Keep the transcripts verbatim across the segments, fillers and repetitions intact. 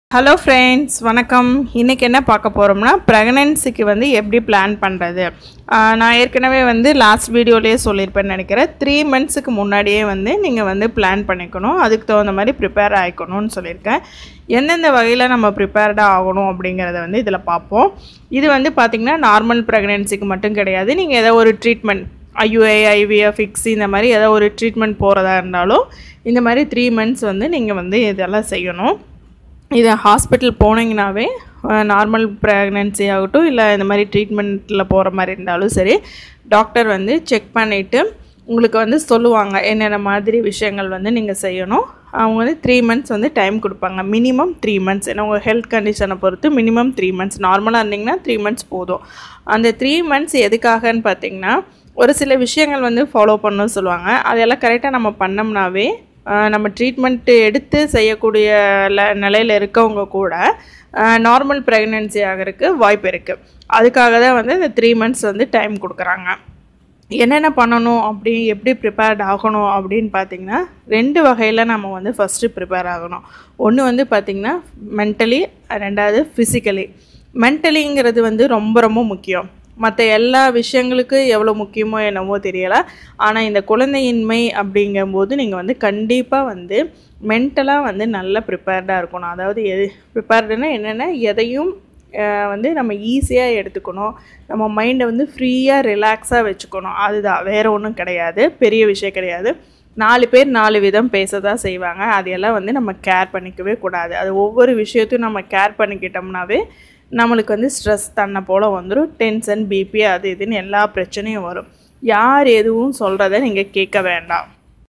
Hello friends, வணக்கம். இன்றைக்கி என்ன பார்க்க போகிறோம்னா, ப்ரெக்னென்சிக்கு வந்து எப்படி பிளான் பண்ணுறது. நான் ஏற்கனவே வந்து லாஸ்ட் வீடியோலேயே சொல்லியிருப்பேன்னு நினைக்கிறேன். த்ரீ மந்த்ஸுக்கு முன்னாடியே வந்து நீங்கள் வந்து பிளான் பண்ணிக்கணும், அதுக்கு தகுந்த மாதிரி ப்ரிப்பேர் ஆகிக்கணும்னு சொல்லியிருக்கேன். எந்தெந்த வகையில் நம்ம ப்ரிப்பேர்டாக ஆகணும் அப்படிங்கிறத வந்து இதில் பார்ப்போம். இது வந்து பார்த்திங்கன்னா நார்மல் ப்ரெக்னென்சிக்கு மட்டும் கிடையாது. நீங்கள் ஏதோ ஒரு ட்ரீட்மெண்ட் ஐயுஐ, ஐவிஎஃப், ஃபிக்ஸி இந்த மாதிரி ஏதோ ஒரு ட்ரீட்மெண்ட் போகிறதா இருந்தாலும் இந்த மாதிரி த்ரீ மந்த்ஸ் வந்து நீங்கள் வந்து இதெல்லாம் செய்யணும். இது ஹாஸ்பிட்டல் போனீங்கன்னாவே நார்மல் ப்ரெக்னென்சி ஆகட்டும், இல்லை இந்த மாதிரி ட்ரீட்மெண்ட்டில் போகிற மாதிரி இருந்தாலும் சரி, டாக்டர் வந்து செக் பண்ணிவிட்டு உங்களுக்கு வந்து சொல்லுவாங்க என்னென்ன மாதிரி விஷயங்கள் வந்து நீங்கள் செய்யணும். அவங்க வந்து த்ரீ மந்த்ஸ் வந்து டைம் கொடுப்பாங்க, மினிமம் த்ரீ மந்த்ஸ். ஏன்னா உங்கள் ஹெல்த் கண்டிஷனை பொறுத்து மினிமம் த்ரீ மந்த்ஸ். நார்மலாக இருந்திங்கன்னா த்ரீ மந்த்ஸ் போதும். அந்த த்ரீ மந்த்ஸ் எதுக்காகன்னு பார்த்திங்கன்னா, ஒரு சில விஷயங்கள் வந்து ஃபாலோ பண்ணணும்னு சொல்லுவாங்க. அதெல்லாம் கரெக்டாக நம்ம பண்ணோம்னாவே நம்ம ட்ரீட்மெண்ட்டு எடுத்து செய்யக்கூடிய ல நிலையில் இருக்கவங்க கூட நார்மல் ப்ரெக்னென்சி ஆகிறதுக்கு வாய்ப்பு இருக்குது. அதுக்காக தான் வந்து இந்த த்ரீ மந்த்ஸ் வந்து டைம் கொடுக்குறாங்க. என்னென்ன பண்ணணும், அப்படி எப்படி ப்ரிப்பேர்ட் ஆகணும் அப்படின்னு பார்த்திங்கன்னா, ரெண்டு வகையில் நம்ம வந்து ஃபஸ்ட்டு ப்ரிப்பேர் ஆகணும். ஒன்று வந்து பார்த்திங்கன்னா மென்டலி, ரெண்டாவது ஃபிசிக்கலி. மென்டலிங்கிறது வந்து ரொம்ப ரொம்ப முக்கியம். மற்ற எல்லா விஷயங்களுக்கு எவ்வளோ முக்கியமோ என்னவோ தெரியலை, ஆனால் இந்த குழந்தையின்மை அப்படிங்கும்போது நீங்கள் வந்து கண்டிப்பாக வந்து மென்டலாக வந்து நல்லா ப்ரிப்பேர்டாக இருக்கணும். அதாவது எது ப்ரிப்பேர்டுன்னா என்னென்னா, எதையும் வந்து நம்ம ஈஸியாக எடுத்துக்கணும், நம்ம மைண்டை வந்து ஃப்ரீயாக ரிலாக்ஸாக வச்சுக்கணும். அதுதான், வேறு ஒன்றும் கிடையாது, பெரிய விஷயம் கிடையாது. நாலு பேர் நாலு விதம் பேச தான் செய்வாங்க. அதையெல்லாம் வந்து நம்ம கேர் பண்ணிக்கவே கூடாது. அது ஒவ்வொரு விஷயத்தையும் நம்ம கேர் பண்ணிக்கிட்டோம்னாவே நம்மளுக்கு வந்து ஸ்ட்ரெஸ் தன்னை போல் வந்துடும். டென்ஷன், பிபி, அது இதுன்னு எல்லா பிரச்சனையும் வரும். யார் எதுவும் சொல்கிறத நீங்கள் கேட்க வேண்டாம்.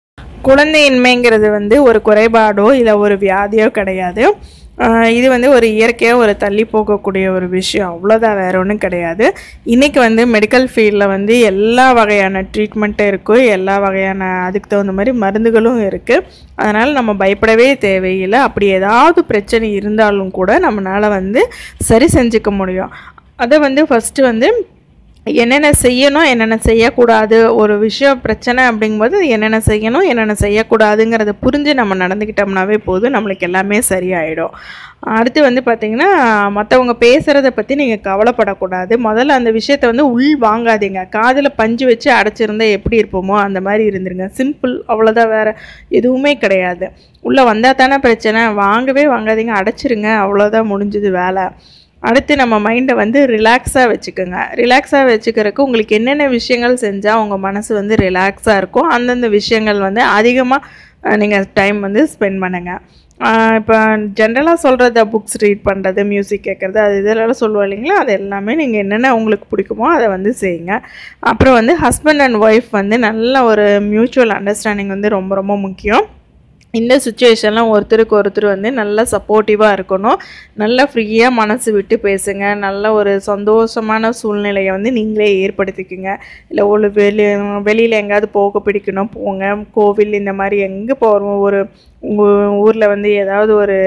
குழந்தையின்மைங்கிறது வந்து ஒரு குறைபாடோ இல்லை ஒரு வியாதியோ கிடையாது. இது வந்து ஒரு இயற்கையாக ஒரு தள்ளி போகக்கூடிய ஒரு விஷயம், அவ்வளோதான், வேறு ஒன்றும் கிடையாது. இன்றைக்கி வந்து மெடிக்கல் ஃபீல்டில் வந்து எல்லா வகையான ட்ரீட்மெண்ட்டும் இருக்குது, எல்லா வகையான அதுக்கு தகுந்த மாதிரி மருந்துகளும் இருக்குது. அதனால் நம்ம பயப்படவே தேவையில்லை. அப்படி ஏதாவது பிரச்சனை இருந்தாலும் கூட நம்மளால் வந்து சரி செஞ்சுக்க முடியும். அதை வந்து ஃபஸ்ட்டு வந்து என்னென்ன செய்யணும், என்னென்ன செய்யக்கூடாது, ஒரு விஷயம் பிரச்சனை அப்படிங்கும்போது என்னென்ன செய்யணும், என்னென்ன செய்யக்கூடாதுங்கிறத புரிஞ்சு நம்ம நடந்துக்கிட்டோம்னாவே போதும், நம்மளுக்கு எல்லாமே சரியாயிடும். அடுத்து வந்து பார்த்திங்கன்னா, மற்றவங்க பேசுகிறத பற்றி நீங்கள் கவலைப்படக்கூடாது. முதல்ல அந்த விஷயத்தை வந்து உள் வாங்காதீங்க. காதில் பஞ்சு வச்சு அடைச்சிருந்தால் எப்படி இருப்போமோ அந்த மாதிரி இருந்துருங்க. சிம்பிள், அவ்வளோதான், வேறு எதுவுமே கிடையாது. உள்ளே வந்தால் தானே பிரச்சனை, வாங்கவே வாங்காதீங்க, அடைச்சிருங்க, அவ்வளோதான், முடிஞ்சுது வேலை. அடுத்து நம்ம மைண்டை வந்து ரிலாக்ஸாக வச்சுக்கோங்க. ரிலாக்ஸாக வச்சுக்கிறதுக்கு உங்களுக்கு என்னென்ன விஷயங்கள் செஞ்சால் உங்கள் மனசு வந்து ரிலாக்ஸாக இருக்கும், அந்தந்த விஷயங்கள் வந்து அதிகமாக நீங்கள் டைம் வந்து ஸ்பெண்ட் பண்ணுங்கள். இப்போ ஜென்ரலாக சொல்கிறத புக்ஸ் ரீட் பண்ணுறது, மியூசிக் கேட்குறது, அது இதெல்லாம் சொல்லுவோம் இல்லைங்களா, அது எல்லாமே நீங்கள் என்னென்ன உங்களுக்கு பிடிக்குமோ அதை வந்து செய்யுங்க. அப்புறம் வந்து ஹஸ்பண்ட் அண்ட் ஒய்ஃப் வந்து நல்ல ஒரு மியூச்சுவல் அண்டர்ஸ்டாண்டிங் வந்து ரொம்ப ரொம்ப முக்கியம். இந்த சுச்சுவேஷன்லாம் ஒருத்தருக்கு ஒருத்தர் வந்து நல்லா சப்போர்ட்டிவாக இருக்கணும். நல்லா ஃப்ரீயாக மனசு விட்டு பேசுங்க. நல்ல ஒரு சந்தோஷமான சூழ்நிலையை வந்து நீங்களே ஏற்படுத்திக்குங்க. இல்லை ஒரு வெளி வெளியில் எங்கேயாவது போக பிடிக்கணும், போங்க. கோவில் இந்த மாதிரி எங்கே போகிறோம், ஒரு உங்கள் ஊரில் வந்து ஏதாவது ஒரு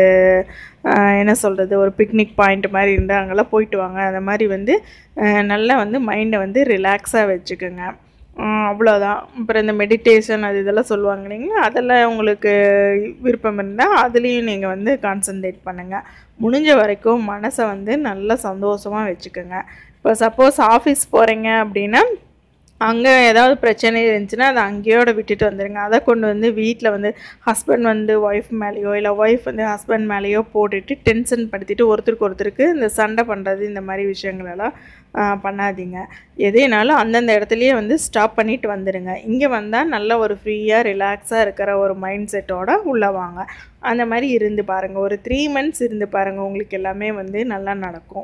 என்ன சொல்கிறது, ஒரு பிக்னிக் பாயிண்ட் மாதிரி இருந்தால் அங்கெல்லாம் போயிட்டு வாங்க. அந்த மாதிரி வந்து நல்லா வந்து மைண்டை வந்து ரிலாக்ஸாக வச்சுக்கோங்க. அவ்வளோதான். அப்புறம் இந்த மெடிடேஷன் அது இதெல்லாம் சொல்லுவாங்க இல்லைங்களா, அதெல்லாம் உங்களுக்கு விருப்பம் இருந்தால் அதுலேயும் நீங்கள் வந்து கான்சன்ட்ரேட் பண்ணுங்கள். முடிஞ்ச வரைக்கும் மனசை வந்து நல்லா சந்தோஷமாக வச்சுக்கோங்க. இப்போ சப்போஸ் ஆஃபீஸ் போகிறீங்க அப்படின்னா, அங்கே ஏதாவது பிரச்சனை இருந்துச்சுன்னா அதை அங்கேயோட விட்டுட்டு வந்துடுங்க. அதை கொண்டு வந்து வீட்டில் வந்து ஹஸ்பண்ட் வந்து ஒய்ஃப் மேலேயோ இல்லை ஒய்ஃப் வந்து ஹஸ்பண்ட் மேலேயோ போட்டுட்டு டென்ஷன் படுத்திட்டு ஒருத்தருக்கு ஒருத்தருக்கு இந்த சண்டை பண்ணுறது, இந்த மாதிரி விஷயங்களெல்லாம் பண்ணாதீங்க. எதேனாலும் அந்தந்த இடத்துலையே வந்து ஸ்டாப் பண்ணிவிட்டு வந்துடுங்க. இங்கே வந்தால் நல்ல ஒரு ஃப்ரீயாக ரிலாக்ஸாக இருக்கிற ஒரு மைண்ட் செட்டோடு உள்ளே வாங்க. அந்த மாதிரி இருந்து பாருங்கள். ஒரு த்ரீ மந்த்ஸ் இருந்து பாருங்கள், உங்களுக்கு எல்லாமே வந்து நல்லா நடக்கும்.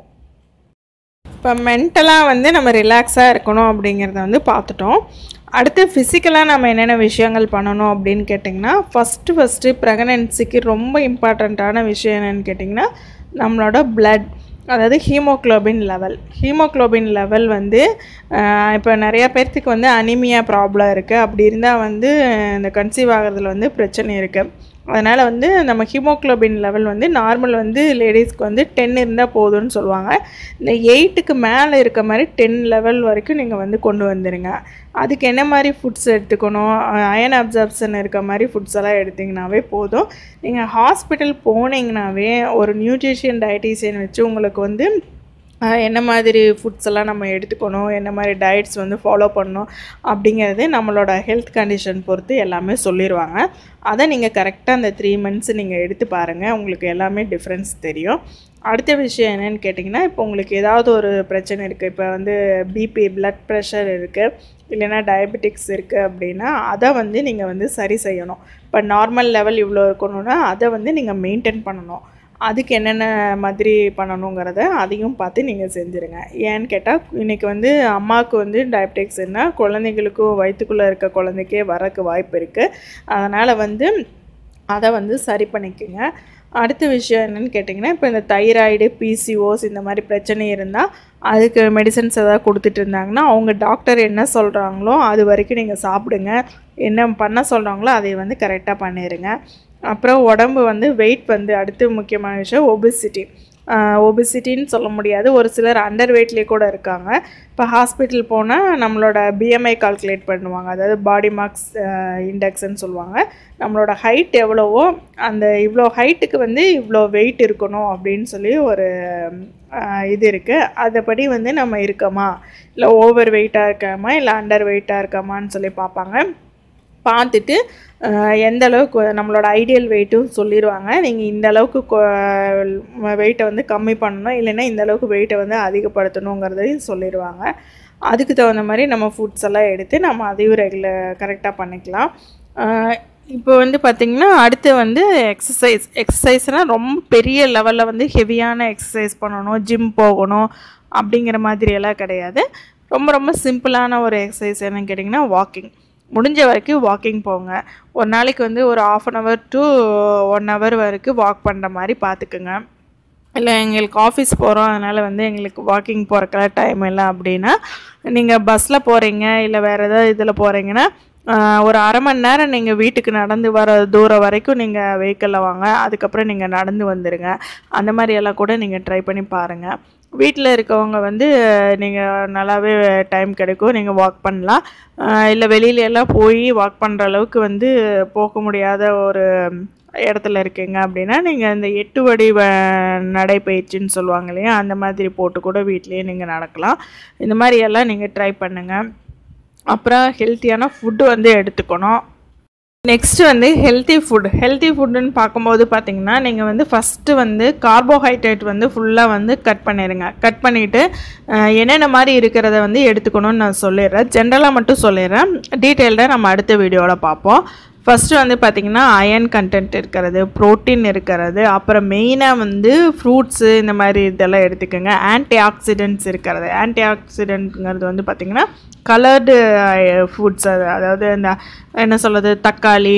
இப்போ மென்டலாக வந்து நம்ம ரிலாக்ஸாக இருக்கணும் அப்படிங்கிறத வந்து பார்த்துட்டோம். அடுத்து ஃபிசிக்கலாக நம்ம என்னென்ன விஷயங்கள் பண்ணணும் அப்படின்னு கேட்டிங்கன்னா, ஃபஸ்ட்டு ஃபஸ்ட்டு ப்ரெக்னென்சிக்கு ரொம்ப இம்பார்ட்டண்ட்டான விஷயம் என்னென்னு கேட்டிங்கன்னா, நம்மளோட பிளட், அதாவது ஹீமோக்ளோபின் லெவல். ஹீமோக்ளோபின் லெவல் வந்து இப்போ நிறையா பேர்த்துக்கு வந்து அனிமியா ப்ராப்ளம் இருக்குது. அப்படி இருந்தால் வந்து இந்த கன்சீவ் ஆகிறதுல வந்து பிரச்சனை இருக்குது. அதனால் வந்து நம்ம ஹீமோக்ளோபின் லெவல் வந்து நார்மல் வந்து லேடிஸ்க்கு வந்து டென் இருந்தால் போதும்னு சொல்லுவாங்க. இந்த எயிட்டுக்கு மேலே இருக்க மாதிரி டென் லெவல் வரைக்கும் நீங்கள் வந்து கொண்டு வந்துடுங்க. அதுக்கு என்ன மாதிரி ஃபுட்ஸ் எடுத்துக்கணும், அயன் அப்சார்ப்ஷன் இருக்க மாதிரி ஃபுட்ஸ் எல்லாம் எடுத்திங்கனாவே போதும். நீங்கள் ஹாஸ்பிட்டல் போனீங்கன்னாவே ஒரு நியூட்ரிஷியன் டயட்டீஷியன் வச்சு உங்களுக்கு வந்து என்ன மாதிரி ஃபுட்ஸ் எல்லாம் நம்ம எடுத்துக்கணும், என்ன மாதிரி டயட்ஸ் வந்து ஃபாலோ பண்ணணும் அப்படிங்கிறது நம்மளோட ஹெல்த் கண்டிஷன் பொறுத்து எல்லாமே சொல்லிடுவாங்க. அதை நீங்கள் கரெக்டாக அந்த த்ரீ மந்த்ஸ் நீங்கள் எடுத்து பாருங்கள், உங்களுக்கு எல்லாமே டிஃப்ரென்ஸ் தெரியும். அடுத்த விஷயம் என்னென்னு கேட்டிங்கன்னா, இப்போ உங்களுக்கு ஏதாவது ஒரு பிரச்சனை இருக்குது, இப்போ வந்து பிபி பிளட் ப்ரெஷர் இருக்குது, இல்லைன்னா டயபெட்டிக்ஸ் இருக்குது அப்படின்னா அதை வந்து நீங்கள் வந்து சரி செய்யணும். இப்போ நார்மல் லெவல் இவ்வளோ இருக்கணும்னா அதை வந்து நீங்கள் மெயின்டைன் பண்ணணும். அதுக்கு என்னென்ன மாதிரி பண்ணணுங்கிறத அதையும் பார்த்து நீங்கள் செஞ்சுருங்க. ஏன்னு கேட்டால் இன்றைக்கி வந்து அம்மாவுக்கு வந்து டயபெட்டிக்ஸ்னால் குழந்தைங்களுக்கும் வயிற்றுக்குள்ளே இருக்க குழந்தைக்கே வரக்கு வாய்ப்பு இருக்குது. அதனால் வந்து அதை வந்து சரி பண்ணிக்கோங்க. அடுத்த விஷயம் என்னென்னு கேட்டிங்கன்னா, இப்போ இந்த தைராய்டு பிசிஓஸ் இந்த மாதிரி பிரச்சனை இருந்தால் அதுக்கு மெடிசன்ஸ் எதாவது கொடுத்துட்டு இருந்தாங்கன்னா அவங்க டாக்டர் என்ன சொல்கிறாங்களோ அது வரைக்கும் நீங்கள் சாப்பிடுங்க. என்ன பண்ண சொல்கிறாங்களோ அதை வந்து கரெக்டாக பண்ணிடுங்க. அப்புறம் உடம்பு வந்து வெயிட் வந்து அடுத்து முக்கியமான விஷயம் ஒபிசிட்டி. ஒபிசிட்டின்னு சொல்ல முடியாது, ஒரு சிலர் அண்டர் வெயிட்லேயே கூட இருக்காங்க. இப்போ ஹாஸ்பிட்டல் போனால் நம்மளோட பிஎம்ஐ கால்குலேட் பண்ணுவாங்க, அதாவது பாடி மார்க்ஸ் இண்டெக்ஸ்ன்னு சொல்லுவாங்க. நம்மளோட ஹைட் எவ்வளவோ அந்த இவ்வளோ ஹைட்டுக்கு வந்து இவ்வளோ வெயிட் இருக்கணும் அப்படின்னு சொல்லி ஒரு இது இருக்குது. அதைப்படி வந்து நம்ம இருக்கோமா, இல்லை ஓவர் வெயிட்டாக இருக்காமா, இல்லை அண்டர் வெயிட்டாக இருக்காமான்னு சொல்லி பார்ப்பாங்க. பார்த்துட்டு எந்த அளவுக்கு நம்மளோட ஐடியல் வெயிட்டும் சொல்லிடுவாங்க. நீங்கள் இந்த அளவுக்கு வெயிட்டை வந்து கம்மி பண்ணணும், இல்லைன்னா இந்த அளவுக்கு வெயிட்டை வந்து அதிகப்படுத்தணுங்கிறதையும் சொல்லிடுவாங்க. அதுக்கு தகுந்த மாதிரி நம்ம ஃபுட்ஸ் எல்லாம் எடுத்து நம்ம அதையும் ரெகுலர் கரெக்டாக பண்ணிக்கலாம். இப்போ வந்து பார்த்திங்கன்னா அடுத்து வந்து எக்ஸசைஸ். எக்ஸசைஸ்னால் ரொம்ப பெரிய லெவலில் வந்து ஹெவியான எக்ஸசைஸ் பண்ணணும், ஜிம் போகணும் அப்படிங்கிற மாதிரியெல்லாம் கிடையாது. ரொம்ப ரொம்ப சிம்பிளான ஒரு எக்ஸசைஸ் என்னன்னு கேட்டிங்கன்னா வாக்கிங். முடிஞ்ச வரைக்கும் வாக்கிங் போங்க. ஒரு நாளைக்கு வந்து ஒரு half an hour to one hour வரைக்கும் வாக் பண்ணுற மாதிரி பார்த்துக்குங்க. இல்லை எங்களுக்கு ஆஃபீஸ் போகிறோம் அதனால் வந்து எங்களுக்கு வாக்கிங் போகிறக்கெல்லாம் டைம் இல்லை அப்படின்னா நீங்கள் பஸ்ஸில் போகிறீங்க இல்லை வேறு ஏதாவது இதில் போகிறீங்கன்னா ஒரு அரை மணி நேரம் நீங்கள் வீட்டுக்கு நடந்து வர தூரம் வரைக்கும் நீங்கள் வெஹிக்கிளில் வாங்க, அதுக்கப்புறம் நீங்கள் நடந்து வந்துடுங்க. அந்த மாதிரியெல்லாம் கூட நீங்கள் ட்ரை பண்ணி பாருங்கள். வீட்டில் இருக்கவங்க வந்து நீங்கள் நல்லாவே டைம் கிடைக்கும், நீங்கள் வாக் பண்ணலாம். இல்லை வெளியில எல்லாம் போய் வாக் பண்ணுற அளவுக்கு வந்து போக முடியாத ஒரு இடத்துல இருக்கீங்க அப்படின்னா நீங்கள் இந்த எட்டு வடி நடைப்பயிற்சின்னு சொல்லுவாங்க இல்லையா, அந்த மாதிரி போட்டு கூட வீட்லேயே நீங்கள் நடக்கலாம். இந்த மாதிரியெல்லாம் நீங்கள் ட்ரை பண்ணுங்கள். அப்புறம் ஹெல்த்தியான ஃபுட்டு வந்து எடுத்துக்கணும். நெக்ஸ்ட்டு வந்து ஹெல்த்தி ஃபுட். ஹெல்த்தி ஃபுட்டுன்னு பார்க்கும்போது பார்த்திங்கன்னா நீங்கள் வந்து ஃபஸ்ட்டு வந்து கார்போஹைட்ரேட் வந்து ஃபுல்லாக வந்து கட் பண்ணிடுங்க. கட் பண்ணிவிட்டு என்னென்ன மாதிரி இருக்கிறத வந்து எடுத்துக்கணும்னு நான் சொல்லிடுறேன். ஜென்ரலாக மட்டும் சொல்லிடுறேன், டீட்டெயில்டாக நம்ம அடுத்த வீடியோவில் பார்ப்போம். ஃபஸ்ட்டு வந்து பார்த்திங்கன்னா அயன் கண்டென்ட் இருக்கிறது, ப்ரோட்டீன் இருக்கிறது, அப்புறம் மெயினாக வந்து ஃப்ரூட்ஸு இந்த மாதிரி இதெல்லாம் எடுத்துக்கோங்க. ஆன்டி ஆக்சிடென்ட்ஸ் இருக்கிறது. ஆன்டி ஆக்சிடென்ட்ங்கிறது வந்து பார்த்திங்கன்னா கலர்டு ஃபுட்ஸ், அது அதாவது இந்த என்ன சொல்கிறது தக்காளி,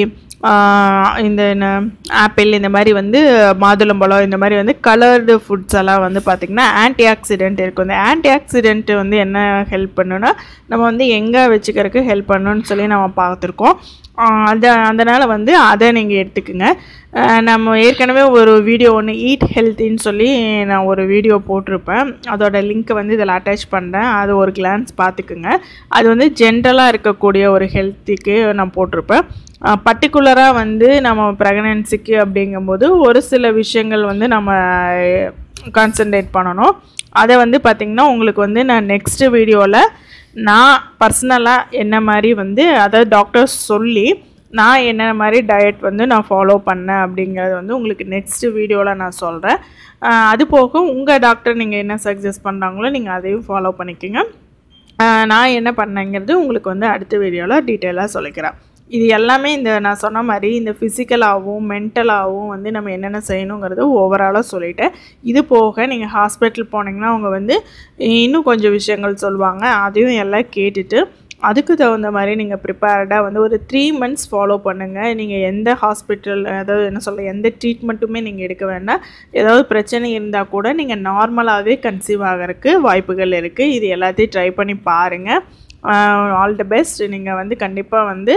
இந்த என்ன ஆப்பிள், இந்த மாதிரி வந்து மாதுளம்பழம், இந்த மாதிரி வந்து கலர்டு ஃபுட்ஸ் எல்லாம் வந்து பார்த்திங்கன்னா ஆன்டி ஆக்சிடென்ட் இருக்கும். இந்த ஆன்டி ஆக்சிடென்ட் வந்து என்ன ஹெல்ப் பண்ணுன்னா நம்ம வந்து எங்கே வச்சுக்கிறதுக்கு ஹெல்ப் பண்ணணுன்னு சொல்லி நம்ம பார்த்துருக்கோம். அது அதனால் வந்து அதை நீங்கள் எடுத்துக்குங்க. நம்ம ஏற்கனவே ஒரு வீடியோ ஒன்று ஈட் ஹெல்த்தின்னு சொல்லி நான் ஒரு வீடியோ போட்டிருப்பேன், அதோட லிங்க்கை வந்து இதில் அட்டாச் பண்ணுறேன், அது ஒரு கிளான்ஸ் பார்த்துக்குங்க. அது வந்து ஜென்ரலாக இருக்கக்கூடிய ஒரு ஹெல்த்திக்கு நான் போட்டிருப்பேன். பர்டிகுலராக வந்து நம்ம ப்ரெக்னன்சிக்கு அப்படிங்கும்போது ஒரு சில விஷயங்கள் வந்து நம்ம கான்சன்ட்ரேட் பண்ணணும். அதை வந்து பார்த்திங்கன்னா உங்களுக்கு வந்து நான் நெக்ஸ்ட்டு வீடியோவில் நான் பர்சனலாக என்ன மாதிரி வந்து அதாவது டாக்டர்ஸ் சொல்லி நான் என்ன மாதிரி டயட் வந்து நான் ஃபாலோ பண்ணேன் அப்படிங்கிறது வந்து உங்களுக்கு நெக்ஸ்ட்டு வீடியோவில் நான் சொல்கிறேன். அது போக உங்கள் டாக்டர் நீங்கள் என்ன சஜஸ்ட் பண்ணுறாங்களோ நீங்கள் அதையும் ஃபாலோ பண்ணிக்கோங்க. நான் என்ன பண்ணேங்கிறது உங்களுக்கு வந்து அடுத்த வீடியோவில் டீட்டெயிலாக சொல்லிக்கிறேன். இது எல்லாமே இந்த நான் சொன்ன மாதிரி இந்த ஃபிசிக்கலாகவும் மென்டலாகவும் வந்து நம்ம என்னென்ன செய்யணுங்கிறது ஓவராலாக சொல்லிட்டேன். இது போக நீங்கள் ஹாஸ்பிட்டல் போனீங்கன்னா அவங்க வந்து இன்னும் கொஞ்சம் விஷயங்கள் சொல்லுவாங்க, அதையும் எல்லாம் கேட்டுட்டு அதுக்கு தகுந்த மாதிரி நீங்கள் ப்ரிப்பேர்டாக வந்து ஒரு த்ரீ மந்த்ஸ் ஃபாலோ பண்ணுங்கள். நீங்கள் எந்த ஹாஸ்பிட்டல் அதாவது என்ன சொல்ல எந்த ட்ரீட்மெண்ட்டுமே நீங்கள் எடுக்க வேண்டாம். ஏதாவது பிரச்சனை இருந்தால் கூட நீங்கள் நார்மலாகவே கன்சீவ் ஆகிறதுக்கு வாய்ப்புகள் இருக்குது. இது எல்லாத்தையும் ட்ரை பண்ணி பாருங்கள். All the best. நீங்கள் வந்து கண்டிப்பாக வந்து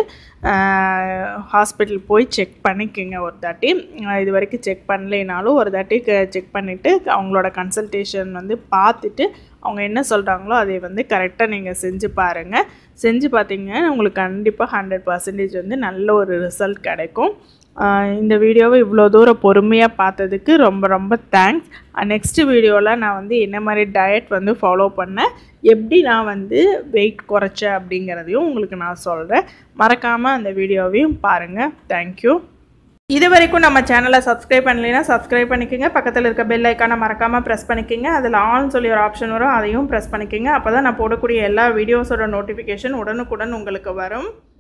ஹாஸ்பிட்டல் போய் செக் பண்ணிக்கோங்க ஒரு தாட்டி. இது வரைக்கும் செக் பண்ணலைனாலும் ஒரு தாட்டி செக் பண்ணிவிட்டு அவங்களோட கன்சல்டேஷன் வந்து பார்த்துட்டு அவங்க என்ன சொல்கிறாங்களோ அதை வந்து கரெக்டாக நீங்கள் செஞ்சு பாருங்கள். செஞ்சு பார்த்தீங்கன்னா உங்களுக்கு கண்டிப்பாக ஹண்ட்ரட் பர்சன்டேஜ் வந்து நல்ல ஒரு ரிசல்ட் கிடைக்கும். இந்த வீடியோவை இவ்வளோ தூரம் பொறுமையாக பார்த்ததுக்கு ரொம்ப ரொம்ப தேங்க்ஸ். நெக்ஸ்ட்டு வீடியோவில் நான் வந்து என்ன மாதிரி டயட் வந்து ஃபாலோ பண்ணேன், எப்படி நான் வந்து வெயிட் குறைச்சேன் அப்படிங்கிறதையும் உங்களுக்கு நான் சொல்கிறேன். மறக்காமல் அந்த வீடியோவையும் பாருங்கள். தேங்க்யூ. இது வரைக்கும் நம்ம சேனலை சப்ஸ்கிரைப் பண்ணலைன்னா சப்ஸ்கிரைப் பண்ணிக்கோங்க. பக்கத்தில் இருக்க பெல் ஐக்கானை மறக்காமல் ப்ரெஸ் பண்ணிக்கோங்க. அதில் ஆல்னு சொல்லி ஒரு ஆப்ஷன் வரும், அதையும் ப்ரெஸ் பண்ணிக்கோங்க. அப்போ தான் நான் போடக்கூடிய எல்லா வீடியோஸோட நோட்டிஃபிகேஷன் உடனுக்குடன் உங்களுக்கு வரும்.